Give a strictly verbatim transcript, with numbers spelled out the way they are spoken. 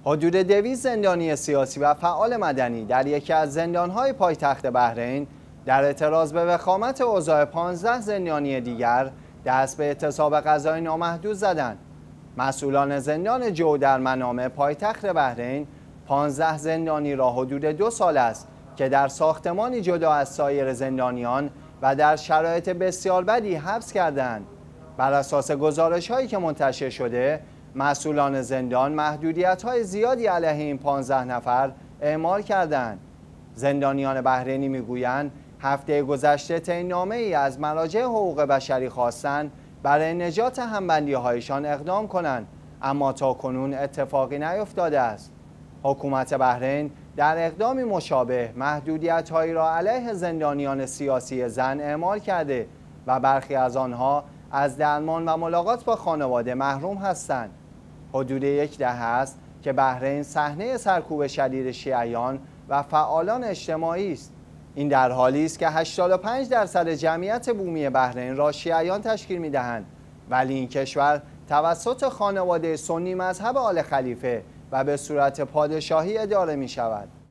حدود دویست زندانی سیاسی و فعال مدنی در یکی از زندانهای پایتخت بحرین در اعتراض به وخامت اوضاع پانزده زندانی دیگر دست به اعتصاب غذایی نامحدود زدند. مسئولان زندان جو در منامه پایتخت بحرین پانزده زندانی را حدود دو سال است که در ساختمانی جدا از سایر زندانیان و در شرایط بسیار بدی حبس کردند. بر اساس گزارش‌هایی که منتشر شده، مسئولان زندان محدودیت‌های زیادی علیه این پانزده نفر اعمال کردند. زندانیان بحرینی میگویند هفته گذشته تعیین‌نامه‌ای از مراجع حقوق بشری خواستند برای نجات همبندی‌هایشان اقدام کنند، اما تاکنون اتفاقی نیفتاده است. حکومت بحرین در اقدامی مشابه محدودیت‌هایی را علیه زندانیان سیاسی زن اعمال کرده و برخی از آنها از درمان و ملاقات با خانواده محروم هستند. حدود یک دهه است که بحرین صحنه سرکوب شدید شیعیان و فعالان اجتماعی است. این در حالی است که هشتاد و پنج درصد جمعیت بومی بحرین را شیعیان تشکیل می‌دهند، ولی این کشور توسط خانواده سنی مذهب آل خلیفه و به صورت پادشاهی اداره می‌شود.